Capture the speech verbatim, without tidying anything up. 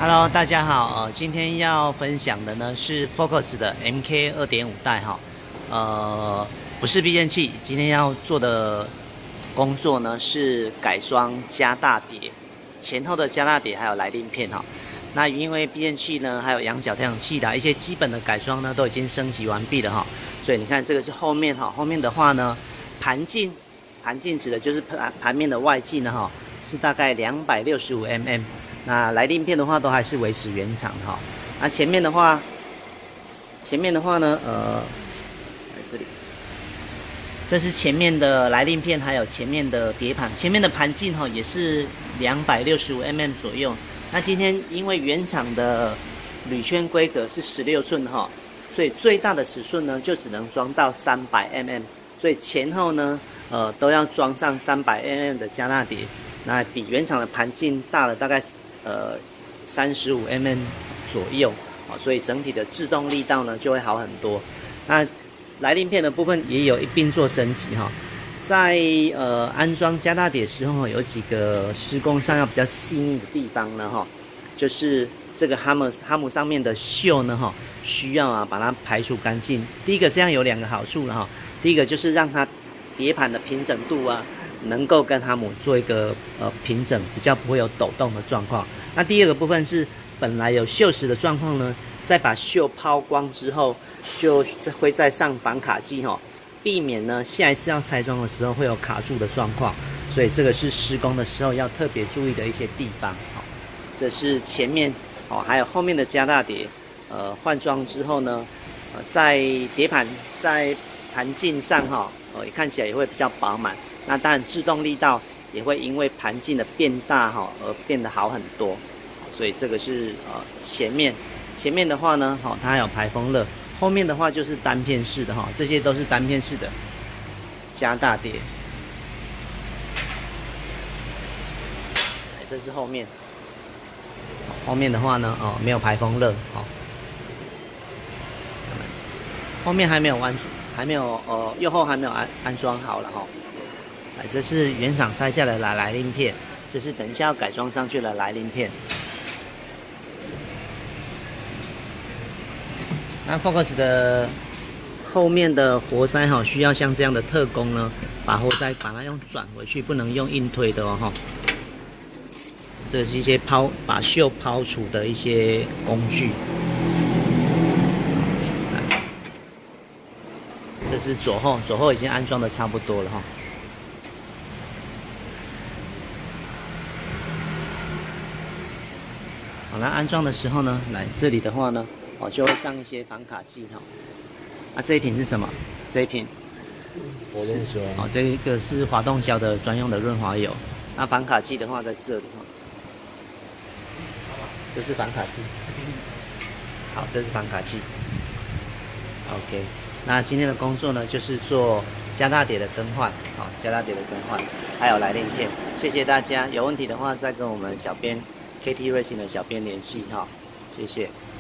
Hello， 大家好，呃，今天要分享的呢是 Focus 的 M K 二点五 代哈，呃，不是避震器，今天要做的工作呢是改装加大碟，前后的加大碟还有来令片哈。那因为避震器呢，还有仰角调响器的一些基本的改装呢，都已经升级完毕了哈，所以你看这个是后面哈，后面的话呢，盘径，盘径指的就是盘盘面的外径呢哈，是大概两百六十五 毫米。那来令片的话都还是维持原厂的哈。那前面的话，前面的话呢，呃，在这里，这是前面的来令片，还有前面的碟盘，前面的盘径哈也是两百六十五 毫米左右。那今天因为原厂的铝圈规格是十六寸哈，所以最大的尺寸呢就只能装到三百 毫米，所以前后呢，呃，都要装上三百 毫米的加大碟，那比原厂的盘径大了大概。呃，三十五 毫米左右啊，所以整体的制动力道呢就会好很多。那来令片的部分也有一并做升级哈，在呃安装加大碟的时候，有几个施工上要比较细腻的地方呢哈，就是这个哈姆哈姆上面的锈呢哈，需要啊把它排除干净。第一个这样有两个好处了哈，第一个就是让它碟盘的平整度啊。能够跟哈姆做一个呃平整，比较不会有抖动的状况。那第二个部分是本来有锈蚀的状况呢，在把锈抛光之后，就会再上防卡剂哈，避免呢下一次要拆装的时候会有卡住的状况。所以这个是施工的时候要特别注意的一些地方。好，这是前面哦，还有后面的加大碟，呃换装之后呢，呃在碟盘在盘径上哈，呃看起来也会比较饱满。那当然，制动力道也会因为盘径的变大哈而变得好很多，所以这个是呃前面前面的话呢，好它还有排风热，后面的话就是单片式的哈，这些都是单片式的加大碟。这是后面，后面的话呢哦没有排风热，好，后面还没有安还没有呃右后还没有安安装好了哈。哎，这是原厂拆下来的来来令片，这是等一下要改装上去的来令片。那 Focus 的后面的活塞哈，需要像这样的特工呢，把活塞把它用转回去，不能用硬推的哦哈。这是一些抛把锈抛除的一些工具。这是左后，左后已经安装的差不多了哈。好，那安装的时候呢，来这里的话呢，哦就会上一些防卡剂哈。啊，这一瓶是什么？这一瓶活动销哦，这个是滑动销的专用的润滑油。那防卡剂的话在这里哈，这是防卡剂。好，这是防卡剂。OK， 那今天的工作呢，就是做加大碟的更换，好，加大碟的更换，还有来令片。谢谢大家，有问题的话再跟我们小编。K T Racing 的小编联系哈，谢谢。